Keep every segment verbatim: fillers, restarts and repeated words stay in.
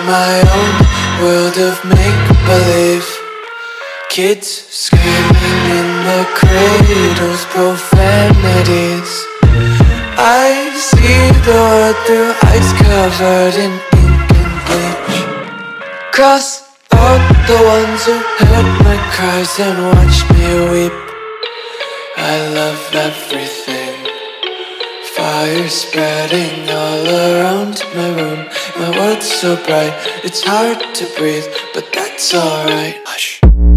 my own world of make-believe. Kids screaming in the cradles, profanities. I see the world through ice covered in ink and bleach. Cross out the ones who heard my cries and watched me weep. I love everything. Fire spreading all around my room. My world's so bright, it's hard to breathe, but that's alright. Hush.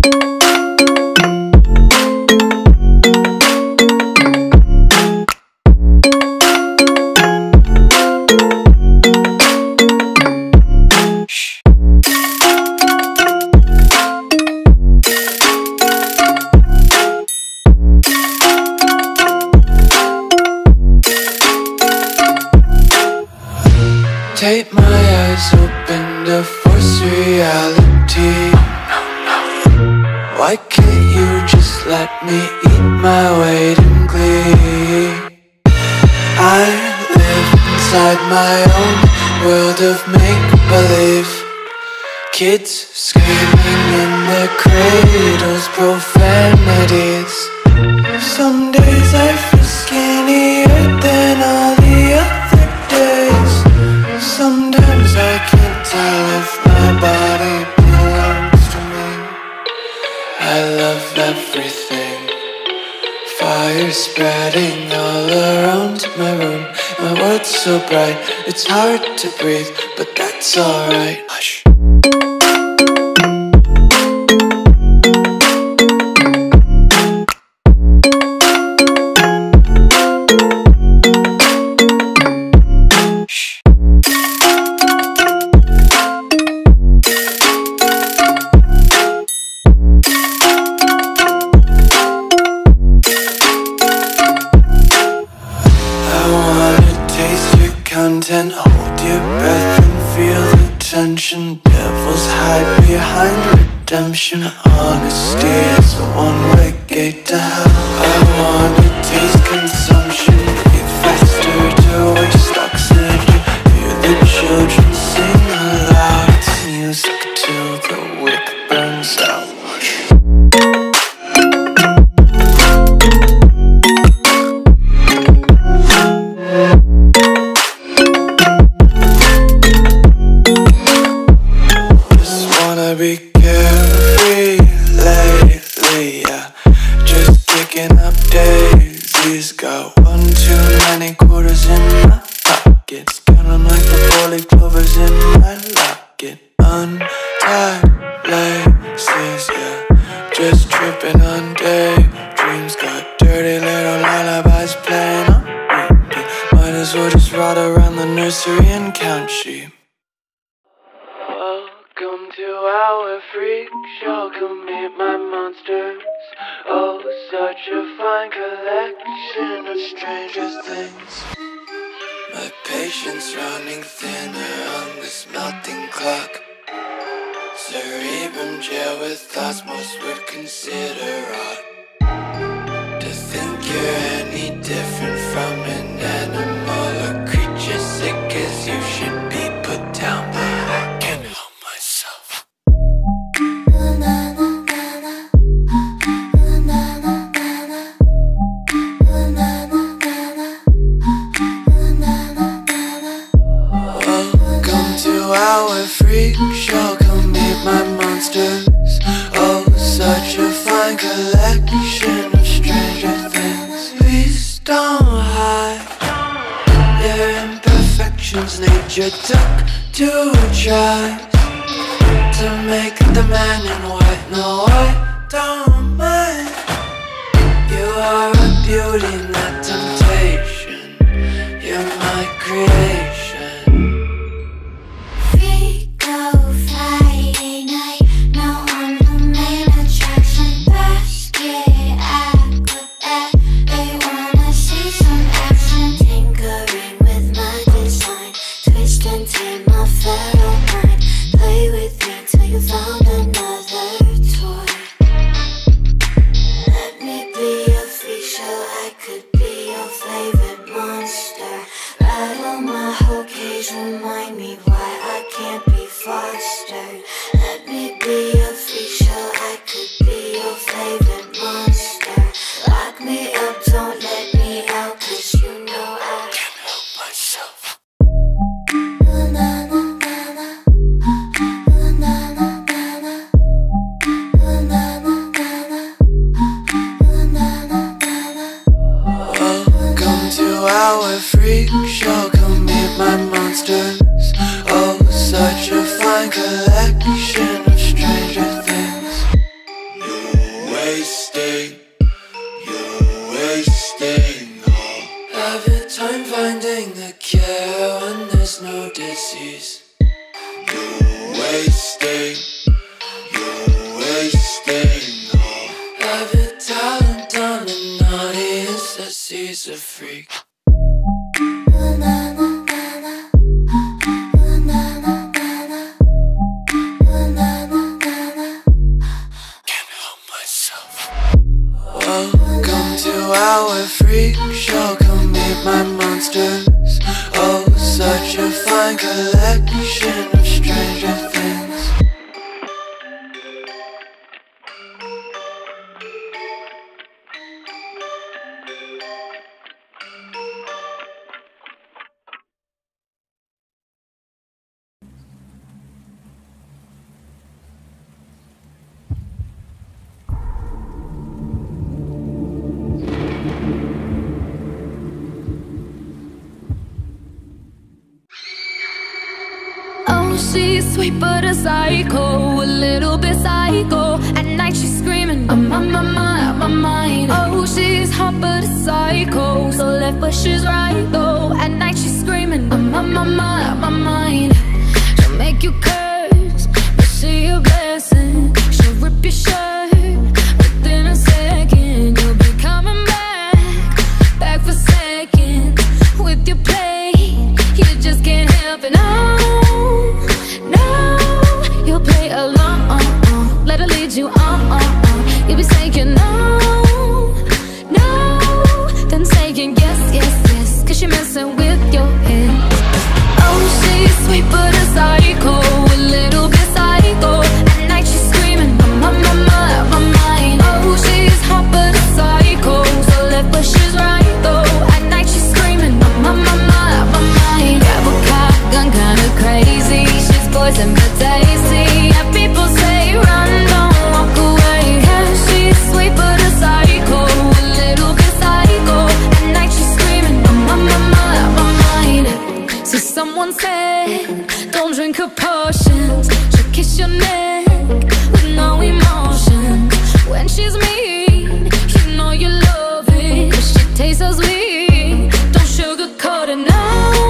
Tape my eyes open to force reality. Why can't you just let me eat my weight in glee? I live inside my own world of make-believe. Kids screaming in their cradles, profanities. Some days I feel skinnier than all the other days. Sometimes I can't tell if my body belongs to me. I love everything. Fire spreading all around my room. My world's so bright, it's hard to breathe, but that's alright. Hush. Content, hold your breath and feel the tension. Devils hide behind redemption. Honesty is a one-way gate to hell. I wanna taste consumption, breathe faster to waste oxygen. Hear the children sing aloud. It's music till the wick burns out. Be carefree lately, yeah. Just kicking up daisies. Got one too many quarters in my pockets. Counting like the four-leaf clovers in my locket. Untied laces, yeah. Just tripping on daydreams. Got dirty little lullabies playing on repeat. Might as well just ride around the nursery and count sheep. Welcome to our freak show, come meet my monsters. Oh, such a fine collection of stranger things. My patience running thinner on this melting clock. Cerebrum jail with thoughts most would consider odd. To think you're any different from an animal or creature sick as you should be put down, but I can't help myself. Welcome to our freak show, come meet my monsters. Oh, such a fine collection of stranger things. Please don't hide your imperfections. Nature took two tries to make the man in white. No, I don't mind. You are a beauty, not temptation. You're my creation. Could be fine collection of stranger things. You're wasting, you're wasting all. Have your time finding the cure when there's no disease. You're wasting, you're wasting all. Have your talent on an audience that sees a freak. Welcome to our freak show, come meet my monsters. Oh, such a fine collection of stranger things. She's sweet but a psycho, a little bit psycho. At night she's screaming, I'm on my mind, my mind. Oh, she's hot but a psycho, so left but she's right though. At night she's screaming, I'm on my mind, my mind. She'll make you curse, but she a blessing. She'll rip your shirt within a second. You'll be coming back, back for seconds. With your play, you just can't help it. No, no, you'll play along, uh, uh, let her lead you on, uh, uh. You'll be saying no, no, then saying yes, yes, yes, cause you're messing with your head. Oh, she's sweet but a psycho, a little bit psycho. At night she's screaming, I'm on my mind, my mind. Oh, she's hot but a psycho, so left but she's right though. At night she's screaming, I'm on my mind, my mind. Grab a cop, gun kinda crazy. She's poison but tasty. Yeah, people say run, don't walk away. Yeah, she's sweet but a psycho, a little bit psycho. At night she's screaming, I'm on my mind, my mind. See, someone said, don't drink her potions. She'll kiss your neck with no emotion. When she's mean, you know you love it, cause she tastes so sweet. Don't sugarcoat it, no,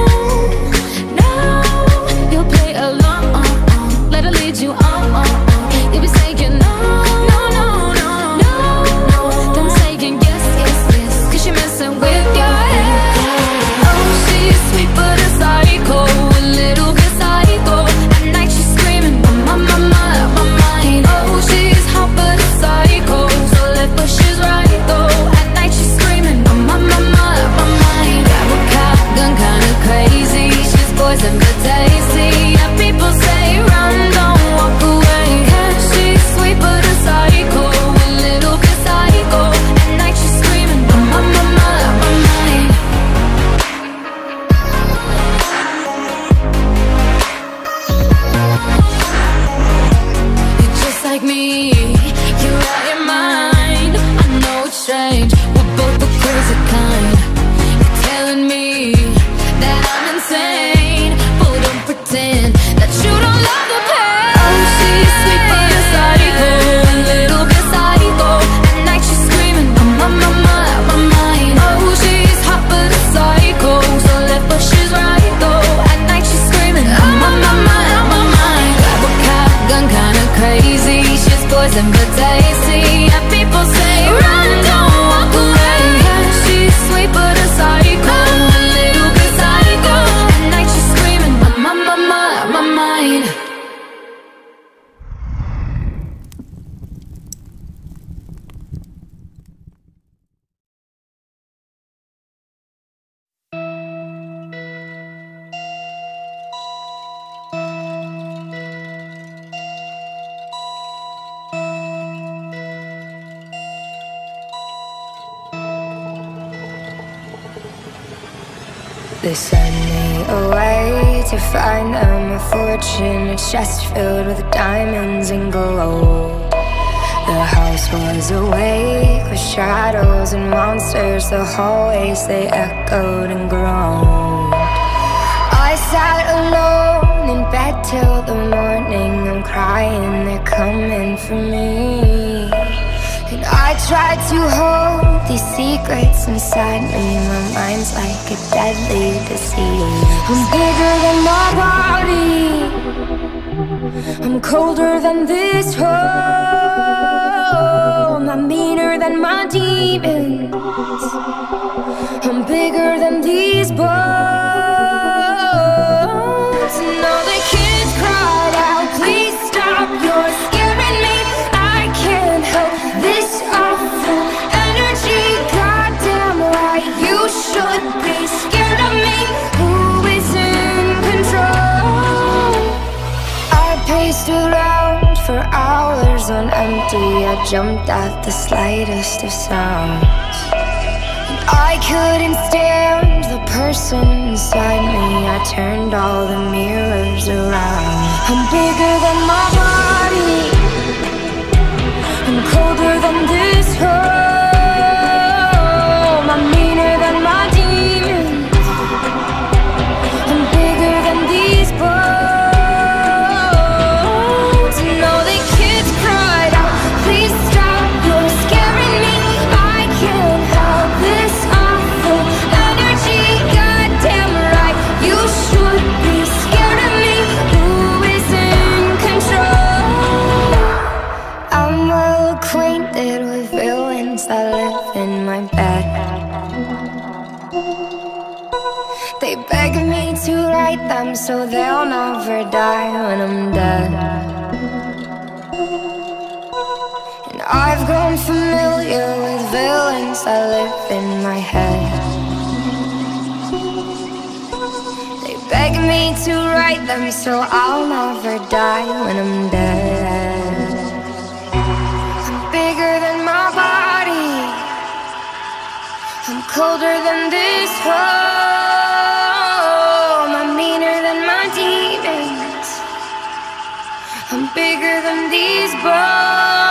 no. You'll play along, uh, uh, let her lead you on, uh, uh. You'll be saying no, no, no, no, no, no. Then saying yes, yes, yes, cause you're messing with your head. Oh, she's sweet but a psycho, a little bit psycho. At night she's screaming, I'm on my mind, my mind. Oh, she's hot but a psycho, so left but she's right though. At night she's screaming, I'm on my mind, my mind. Grab a cop, gun kinda crazy. She's poison but tasty. Yeah, people say run, don't walk away. Yeah, she's sweet but a psycho, a little bit psycho. At night she's screaming, I'm on my mind, my mind. You're just like me, you're out your mind. I know it's strange, we're both the crazy kind. You're telling me that I'm insane, but don't pretend that you don't love the pain. Oh, she's sweet but a psycho, a little bit psycho. At night she's screaming, I'm on my mind, my mind. Oh, she's hot but a psycho, so left but she's right though. At night she's screaming, I'm on my mind, my mind. Grab a cop, gun kinda crazy. She's poison but tasty. Yeah, people say run, don't walk away. Yeah, she's sweet but a psycho, a little bit psycho. At night she's screaming, I'm on my mind, my mind. They sent me away to find them a fortune, a chest filled with diamonds and gold. The house was awake with shadows and monsters. The hallways, they echoed and groaned. I sat alone in bed till the morning. for me. And I try to hold these secrets inside me. My mind's like a deadly disease. I'm bigger than my body, I'm colder than this home. I'm meaner than my demons, I'm bigger than these bones. And all the kids cried out, please stop, you're scaring me. I can't help this awful energy. Goddamn right, you should be scared of me. Who is in control? I paced around for hours on empty. I jumped at the slightest of sounds. I couldn't stand the person inside me. I turned all the mirrors around. I'm bigger than my body, I'm colder than this home. I'm meaner than my demons, I'm bigger than these bones. And all the kids cried out, please stop, you're scaring me. I can't help this awful energy. Goddamn right, you should be scared of me. Who is in control? I'm well acquainted with villains that live in my bed. They beg me to write them so they'll never die when I'm dead. And I've grown familiar with villains that live in my head. They beg me to write them so I'll never die when I'm dead. I'm bigger than my body, I'm colder than this home. I'm meaner than my demons, I'm bigger than these bones.